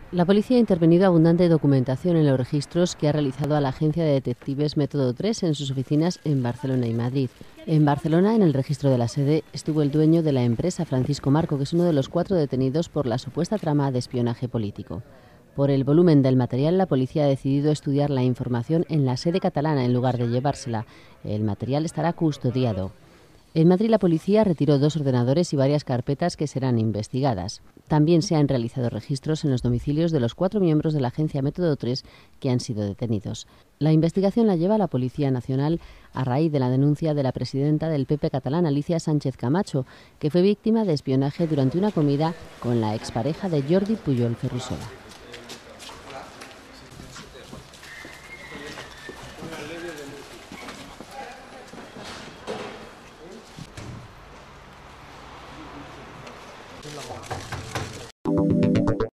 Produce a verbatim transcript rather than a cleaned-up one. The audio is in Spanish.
La policía ha intervenido abundante documentación en los registros que ha realizado a la agencia de detectives Método tres en sus oficinas en Barcelona y Madrid. En Barcelona, en el registro de la sede, estuvo el dueño de la empresa, Francisco Marco, que es uno de los cuatro detenidos por la supuesta trama de espionaje político. Por el volumen del material, la policía ha decidido estudiar la información en la sede catalana en lugar de llevársela. El material estará custodiado. En Madrid, la policía retiró dos ordenadores y varias carpetas que serán investigadas. También se han realizado registros en los domicilios de los cuatro miembros de la agencia Método tres que han sido detenidos. La investigación la lleva la Policía Nacional a raíz de la denuncia de la presidenta del P P catalán, Alicia Sánchez Camacho, que fue víctima de espionaje durante una comida con la expareja de Jordi Pujol Ferrusola.